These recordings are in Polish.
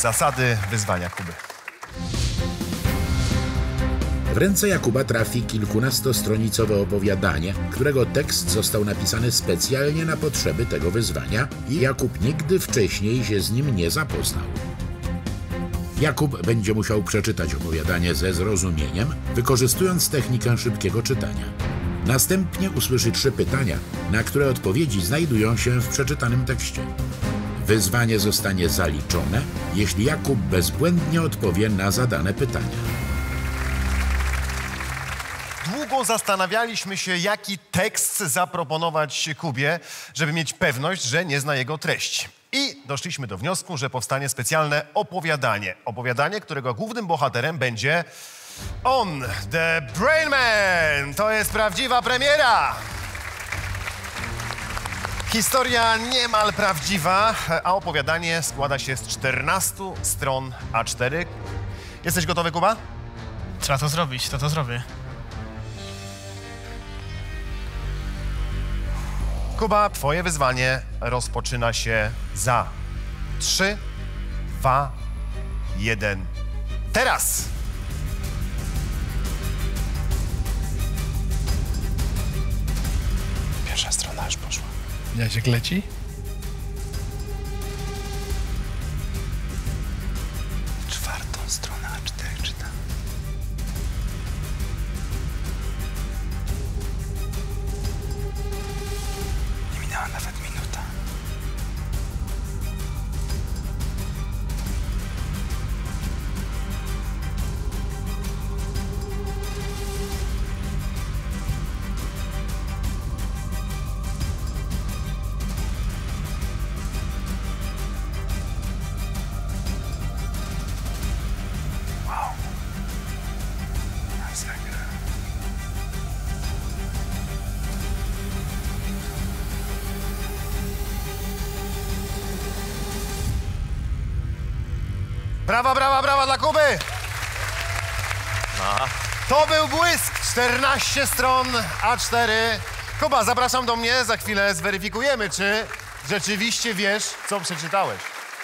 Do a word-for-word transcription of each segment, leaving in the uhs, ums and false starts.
zasady wyzwania Kuby. W ręce Jakuba trafi kilkunastostronicowe opowiadanie, którego tekst został napisany specjalnie na potrzeby tego wyzwania i Jakub nigdy wcześniej się z nim nie zapoznał. Jakub będzie musiał przeczytać opowiadanie ze zrozumieniem, wykorzystując technikę szybkiego czytania. Następnie usłyszy trzy pytania, na które odpowiedzi znajdują się w przeczytanym tekście. Wyzwanie zostanie zaliczone, jeśli Jakub bezbłędnie odpowie na zadane pytania. Długo zastanawialiśmy się, jaki tekst zaproponować Kubie, żeby mieć pewność, że nie zna jego treści. I doszliśmy do wniosku, że powstanie specjalne opowiadanie. Opowiadanie, którego głównym bohaterem będzie on, The Brain Man. To jest prawdziwa premiera. Historia niemal prawdziwa, a opowiadanie składa się z czternastu stron A cztery. Jesteś gotowy, Kuba? Trzeba to zrobić, to to zrobię. Kuba, twoje wyzwanie rozpoczyna się za trzy, dwa, jeden. Teraz! Pierwsza strona już poszła. Jasiek leci? Czwartą stronę A cztery czytam. Nie minęła nawet minuta. Brawa, brawa, brawa dla Kuby! No. To był błysk! czternaście stron A cztery. Kuba, zapraszam do mnie, za chwilę zweryfikujemy, czy rzeczywiście wiesz, co przeczytałeś.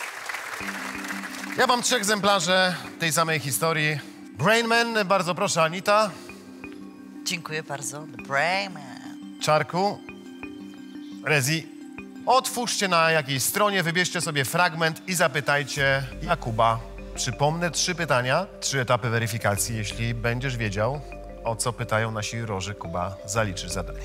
Ja mam trzy egzemplarze tej samej historii. Brain Man, bardzo proszę, Anita. Dziękuję bardzo. The Brain Man. Czarku, Rezi, otwórzcie na jakiejś stronie, wybierzcie sobie fragment i zapytajcie Jakuba. Przypomnę trzy pytania, trzy etapy weryfikacji. Jeśli będziesz wiedział, o co pytają nasi jurorzy, Kuba, zaliczysz zadanie.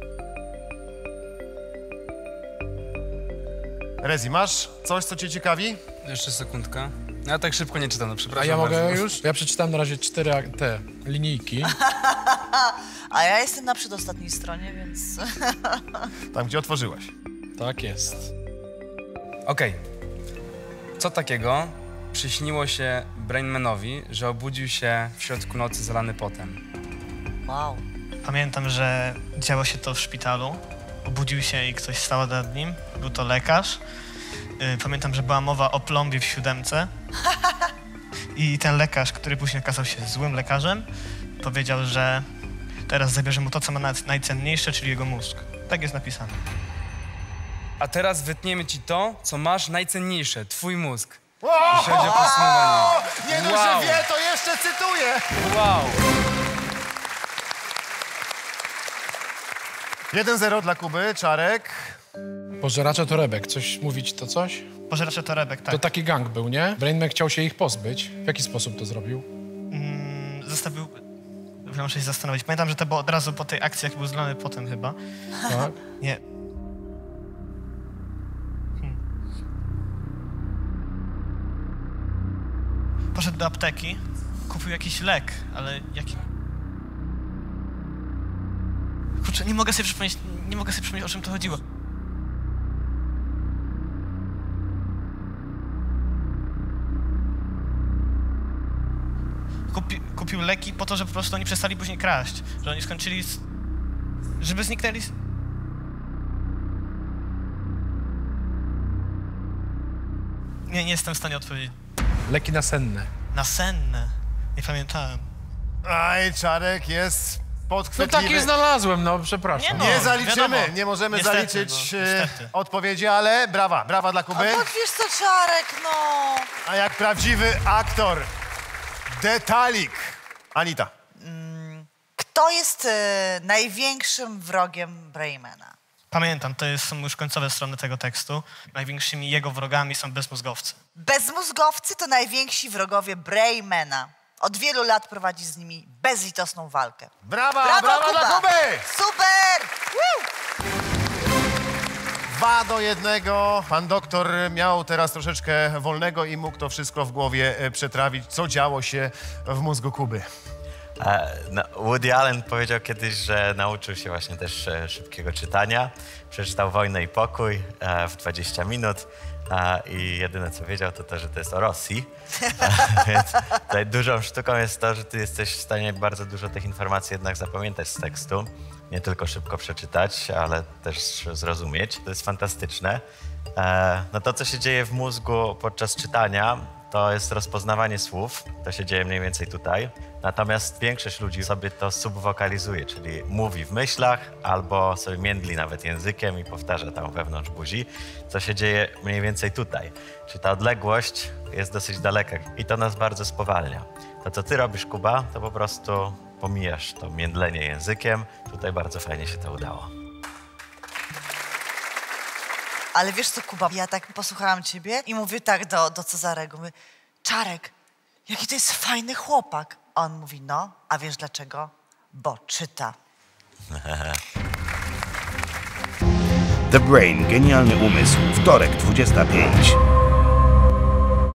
Rezi, masz coś, co cię ciekawi? Jeszcze sekundka. Ja tak szybko nie czytam, no przepraszam. A ja mogę bardzo. już? Ja przeczytałem na razie cztery te linijki. A ja jestem na przedostatniej stronie, więc... Tam, gdzie otworzyłaś. Tak jest. Okej. Co takiego przyśniło się Brainmanowi, że obudził się w środku nocy zalany potem? Wow. Pamiętam, że działo się to w szpitalu. Obudził się i ktoś stał nad nim. Był to lekarz. Yy, Pamiętam, że była mowa o plombie w siódemce. I ten lekarz, który później okazał się złym lekarzem, powiedział, że teraz zabierze mu to, co ma na- najcenniejsze, czyli jego mózg. Tak jest napisane. A teraz wytniemy ci to, co masz najcenniejsze, twój mózg. Wow! Jeśli chodzi o podsumowanie. Nie dość, Wow. że wie, to jeszcze cytuję. Wow! jeden zero dla Kuby, Czarek. Pożeracze torebek. Coś mówić to coś? Pożeracze torebek, tak. To taki gang był, nie? Brainman chciał się ich pozbyć. W jaki sposób to zrobił? Mm, zostawił... Muszę się zastanowić. Pamiętam, że to było od razu po tej akcji, jak był zlany potem chyba. Tak? Nie. Hmm. Poszedł do apteki, kupił jakiś lek, ale jaki... Kurczę, nie mogę sobie przypomnieć, nie mogę sobie przypomnieć, o czym to chodziło. Kupi, kupił leki po to, żeby po prostu oni przestali później kraść. Że oni skończyli z... Żeby zniknęli z... Nie, nie jestem w stanie odpowiedzieć. Leki nasenne. Nasenne. Nie pamiętałem. Aj, Czarek jest No podchwytliwy. takie znalazłem, no przepraszam. Nie no. Nie zaliczymy, wiadomo. nie możemy Niestety, zaliczyć no, e, niestety. odpowiedzi, ale brawa, brawa dla A Kuby. to wiesz co, Czarek, no. A jak prawdziwy aktor, detalik. Anita. Kto jest e, największym wrogiem Braimana? Pamiętam, to jest, są już końcowe strony tego tekstu. Największymi jego wrogami są bezmózgowcy. Bezmózgowcy to najwięksi wrogowie Braimana. Od wielu lat prowadzi z nimi bezlitosną walkę. Brawa, Brawo, brawa Kuba! dla Kuby! Super! Woo! Dwa do jednego. Pan doktor miał teraz troszeczkę wolnego i mógł to wszystko w głowie e, przetrawić, co działo się w mózgu Kuby. E, no, Woody Allen powiedział kiedyś, że nauczył się właśnie też e, szybkiego czytania. Przeczytał Wojnę i pokój e, w dwadzieścia minut e, i jedyne co wiedział to to, że to jest o Rosji. E, więc tutaj dużą sztuką jest to, że ty jesteś w stanie bardzo dużo tych informacji jednak zapamiętać z tekstu. Nie tylko szybko przeczytać, ale też zrozumieć. To jest fantastyczne. E, no to, co się dzieje w mózgu podczas czytania, to jest rozpoznawanie słów. To się dzieje mniej więcej tutaj. Natomiast większość ludzi sobie to subwokalizuje, czyli mówi w myślach albo sobie międli nawet językiem i powtarza tam wewnątrz buzi, co się dzieje mniej więcej tutaj. Czyli ta odległość jest dosyć daleka i to nas bardzo spowalnia. To, co ty robisz, Kuba, to po prostu pomijasz to międlenie językiem. Tutaj bardzo fajnie się to udało. Ale wiesz co, Kuba, ja tak posłuchałam ciebie i mówię tak do, do Cezarego, mówię, Czarek, jaki to jest fajny chłopak. A on mówi, no, a wiesz dlaczego? Bo czyta. The Brain, genialny umysł. Wtorek, dwudziesta piąta.